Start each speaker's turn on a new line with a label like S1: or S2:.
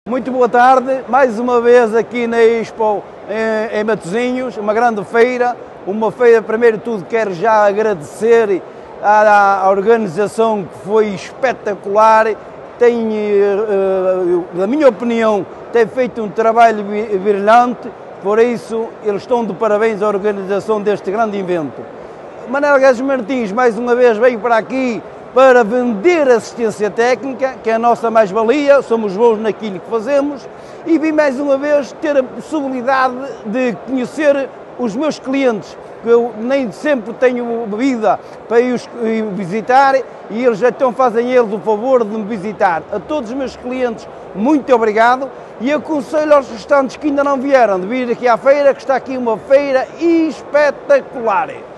S1: Muito boa tarde, mais uma vez aqui na Expo em Matosinhos, uma grande feira, primeiro de tudo quero já agradecer à organização que foi espetacular, na minha opinião, tem feito um trabalho brilhante, por isso eles estão de parabéns à organização deste grande evento. Manel Guedes Martins mais uma vez veio para aqui para vender assistência técnica, que é a nossa mais-valia, somos bons naquilo que fazemos, e vim mais uma vez ter a possibilidade de conhecer os meus clientes, que eu nem sempre tenho vida para ir visitar, e eles então fazem eles o favor de me visitar. A todos os meus clientes, muito obrigado, e aconselho aos restantes que ainda não vieram de vir aqui à feira, que está aqui uma feira espetacular.